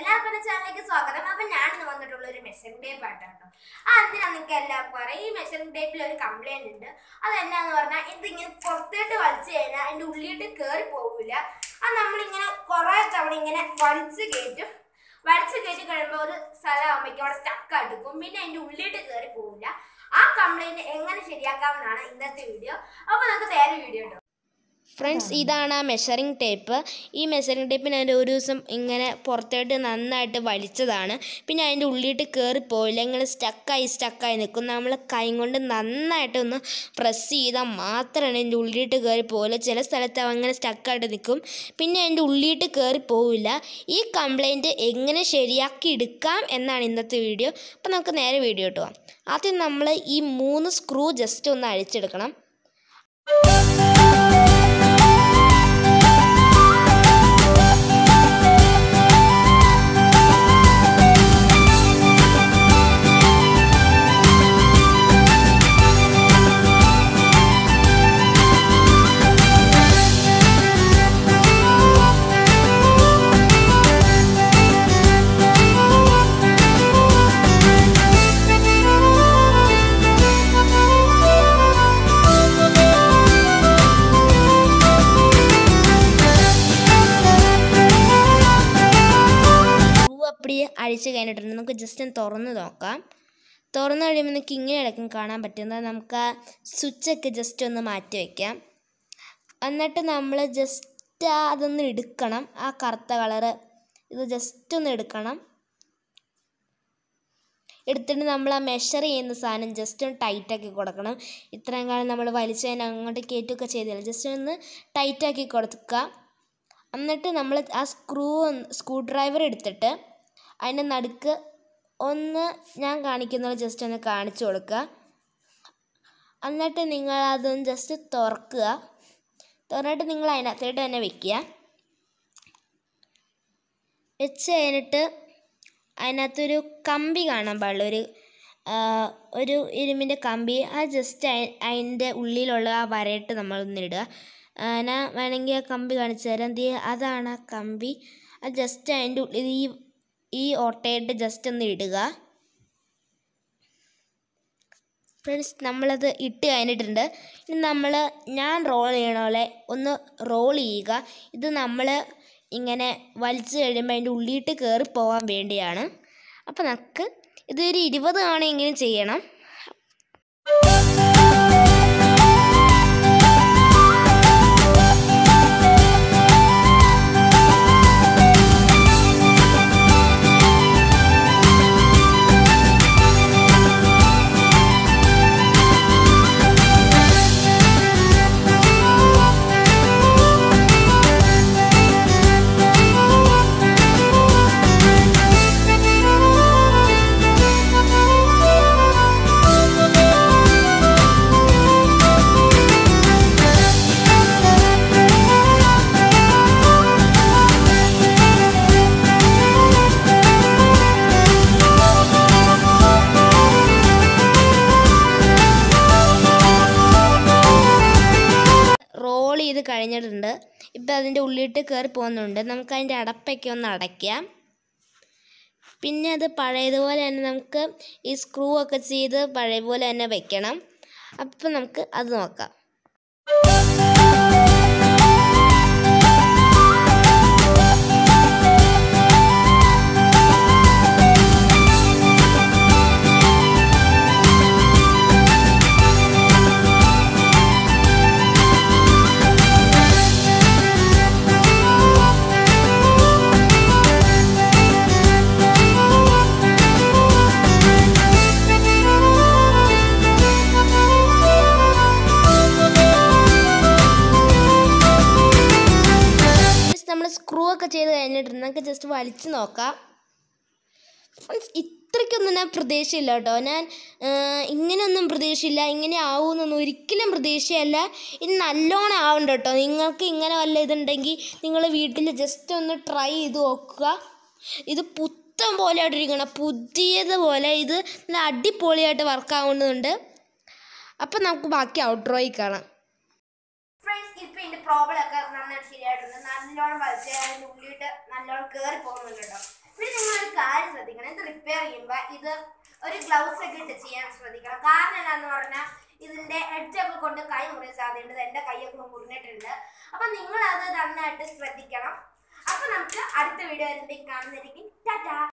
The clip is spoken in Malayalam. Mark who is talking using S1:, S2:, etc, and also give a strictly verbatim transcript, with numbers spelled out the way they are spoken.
S1: എല്ലാവർക്കും ചാനലിലേക്ക് സ്വാഗതം. അപ്പൊ ഞാൻ ഇന്ന് വന്നിട്ടുള്ള ഒരു മെഷറിംഗ് ടേപ്പ് ആയിട്ടാണ്. ആ എന്തിനാ നിങ്ങൾക്ക് എല്ലാവർക്കും അറിയാം, ഈ മെഷറിംഗ് ടേപ്പിൽ ഒരു കംപ്ലൈന്റ് ഉണ്ട്. അതെന്നാന്ന് പറഞ്ഞാൽ ഇതിങ്ങനെ പുറത്തോട്ട് വലിച്ചു കഴിഞ്ഞാൽ അതിന്റെ ഉള്ളിട്ട് കയറി പോകില്ല. അത് നമ്മളിങ്ങനെ കുറെ തവണ ഇങ്ങനെ വലിച്ചു കയറ്റും. വലിച്ചു കയറ്റി കഴിയുമ്പോൾ ഒരു സ്ഥലമാകുമ്പോഴേക്കും അവിടെ സ്റ്റക്ക് എടുക്കും. പിന്നെ അതിന്റെ ഉള്ളിട്ട് കയറി പോകില്ല. ആ കംപ്ലൈന്റ് എങ്ങനെ ശരിയാക്കാമെന്നാണ് ഇന്നത്തെ വീഡിയോ. അപ്പൊ നമുക്ക് വേറെ വീഡിയോ ഉണ്ടോ
S2: ഫ്രണ്ട്സ്, ഇതാണ് ആ മെഷറിംഗ് ടേപ്പ്. ഈ മെഷറിംഗ് ടേപ്പിന് അതിൻ്റെ ഒരു ദിവസം ഇങ്ങനെ പുറത്തോട്ട് നന്നായിട്ട് വലിച്ചതാണ്. പിന്നെ അതിൻ്റെ ഉള്ളിട്ട് കയറിപ്പോയില്ല, ഇങ്ങനെ സ്റ്റക്കായി സ്റ്റക്കായി നിൽക്കും. നമ്മൾ കൈ കൊണ്ട് നന്നായിട്ടൊന്ന് പ്രസ് ചെയ്താൽ മാത്രമാണ് അതിൻ്റെ ഉള്ളിട്ട് കയറി പോകില്ല. ചില സ്ഥലത്ത് അങ്ങനെ സ്റ്റക്കായിട്ട് നിൽക്കും, പിന്നെ അതിൻ്റെ ഉള്ളിട്ട് കയറി പോവില്ല. ഈ കംപ്ലൈൻറ്റ് എങ്ങനെ ശരിയാക്കി എടുക്കാം എന്നാണ് ഇന്നത്തെ വീഡിയോ. അപ്പോൾ നമുക്ക് നേരെ വീഡിയോ ഇട്ട് പോകാം. ആദ്യം നമ്മൾ ഈ മൂന്ന് സ്ക്രൂ ജസ്റ്റ് ഒന്ന് അഴിച്ചെടുക്കണം. അഴിച്ച് കഴിഞ്ഞിട്ടുണ്ട്. നമുക്ക് ജസ്റ്റ് ഒന്ന് തുറന്ന് നോക്കാം. തുറന്നു കഴിയുമ്പോൾ നമുക്ക് ഇങ്ങനെ ഇടയ്ക്കും കാണാൻ പറ്റുന്നത്. നമുക്ക് ആ സ്വിച്ചൊക്കെ ജസ്റ്റ് ഒന്ന് മാറ്റി വയ്ക്കാം. എന്നിട്ട് നമ്മൾ ജസ്റ്റ് അതൊന്ന് എടുക്കണം. ആ കറുത്ത കളറ് ഇത് ജസ്റ്റ് ഒന്ന് എടുക്കണം. എടുത്തിട്ട് നമ്മൾ ആ മെഷർ ചെയ്യുന്ന സാധനം ജസ്റ്റ് ഒന്ന് ടൈറ്റാക്കി കൊടുക്കണം. ഇത്രയും കാലം നമ്മൾ വലിച്ചതിന് അങ്ങോട്ട് കയറ്റുകയൊക്കെ ചെയ്തില്ല, ജസ്റ്റ് ഒന്ന് ടൈറ്റാക്കി കൊടുക്കുക. എന്നിട്ട് നമ്മൾ ആ സ്ക്രൂ സ്ക്രൂ ഡ്രൈവർ എടുത്തിട്ട് അതിൻ്റെ നടുക്ക് ഒന്ന് ഞാൻ കാണിക്കുന്നത് ജസ്റ്റ് ഒന്ന് കാണിച്ചു കൊടുക്കുക. എന്നിട്ട് നിങ്ങൾ അതൊന്ന് ജസ്റ്റ് തുറക്കുക. തുറന്നിട്ട് നിങ്ങൾ അതിനകത്തോട്ട് തന്നെ വെക്കുക. വെച്ച് കഴിഞ്ഞിട്ട് അതിനകത്തൊരു കമ്പി കാണാൻ പാടില്ല, ഒരു ഒരു ഇരുമ്പിൻ്റെ കമ്പി. ആ ജസ്റ്റ് അതിൻ്റെ ഉള്ളിലുള്ള ആ വരയിട്ട് നമ്മളൊന്ന് ഇടുക. ഞാൻ വേണമെങ്കിൽ ആ കമ്പി കാണിച്ചു തരാം. അതാണ് ആ കമ്പി. അത് ജസ്റ്റ് അതിൻ്റെ ഉള്ളിൽ ഈ ഈ ഓട്ടയിട്ട് ജസ്റ്റ് ഒന്ന് ഇടുക. ഫ്രണ്ട്സ്, നമ്മളത് ഇട്ട് കഴിഞ്ഞിട്ടുണ്ട്. ഇനി നമ്മൾ ഞാൻ റോൾ ചെയ്യണ പോലെ ഒന്ന് റോൾ ചെയ്യുക. ഇത് നമ്മൾ ഇങ്ങനെ വലിച്ചു കഴിയുമ്പോൾ അതിൻ്റെ ഉള്ളിയിട്ട് കയറി പോകാൻ വേണ്ടിയാണ്. അപ്പോൾ നമുക്ക് ഇതൊരു ഇരുപത് തവണയെങ്കിലും ചെയ്യണം. റോൾ ചെയ്ത് കഴിഞ്ഞിട്ടുണ്ട്. ഇപ്പം അതിൻ്റെ ഉള്ളിട്ട് കയറി പോകുന്നുണ്ട്. നമുക്ക് അതിൻ്റെ അടപ്പൊക്കെ ഒന്ന് അടയ്ക്കാം. പിന്നെ അത് പഴയതുപോലെ തന്നെ നമുക്ക് ഈ സ്ക്രൂ ഒക്കെ ചെയ്ത് പഴയപോലെ തന്നെ വെക്കണം. അപ്പം നമുക്ക് അത് നോക്കാം. സ്ക്രൂ ഒക്കെ ചെയ്ത് കഴിഞ്ഞിട്ടുണ്ട്. നമുക്ക് ജസ്റ്റ് വലിച്ചു നോക്കാം. ഇത്രയ്ക്കൊന്നും ഞാൻ പ്രതീക്ഷയില്ല കേട്ടോ. ഞാൻ ഇങ്ങനെയൊന്നും പ്രതീക്ഷയില്ല, ഇങ്ങനെ ആവുമെന്നൊന്നും ഒരിക്കലും പ്രതീക്ഷയല്ല. ഇത് നല്ലോണം ആവണ്ട കേട്ടോ. നിങ്ങൾക്ക് ഇങ്ങനെ വല്ല ഇതുണ്ടെങ്കിൽ നിങ്ങൾ വീട്ടിൽ ജസ്റ്റ് ഒന്ന് ട്രൈ ചെയ്ത് നോക്കുക. ഇത് പുത്തൻ പോലെ ആയിട്ടിരിക്കണം, പുതിയതുപോലെ. ഇത് നല്ല അടിപൊളിയായിട്ട് വർക്ക് ആവുന്നുണ്ട്. അപ്പം നമുക്ക് ബാക്കി ഔട്ട്രോയിൽ കാണാം.
S1: ഫ്രണ്ട്സ്, ഇപ്പൊ ഇതിന്റെ പ്രോബ്ലം ഒക്കെ നന്നായിട്ട് ശരിയായിട്ടുണ്ട്. നല്ലോണം വലിച്ച് അതിന്റെ ഉള്ളിട്ട് നല്ലോണം കയറി പോകുന്നുണ്ട് കേട്ടോ. പിന്നെ കാര്യം ശ്രദ്ധിക്കണം, ഇത് റിപ്പയർ ചെയ്യുമ്പോൾ ഇത് ഒരു ഗ്ലൗസ് ഒക്കെ ഇട്ട് ചെയ്യാൻ ശ്രദ്ധിക്കണം. കാരണം എന്താന്ന് പറഞ്ഞാൽ ഇതിന്റെ എഡ്ജൊക്കെ കൊണ്ട് കൈ മുറിയാൻ സാധ്യതയുണ്ട്. എൻ്റെ കൈയൊക്കെ മുറിഞ്ഞിട്ടുണ്ട്. അപ്പൊ നിങ്ങൾ അത് നന്നായിട്ട് ശ്രദ്ധിക്കണം. അപ്പൊ നമുക്ക് അടുത്ത വീഡിയോ വരുമ്പോഴേക്കും കാണുന്നതായിരിക്കും. ടാറ്റാ.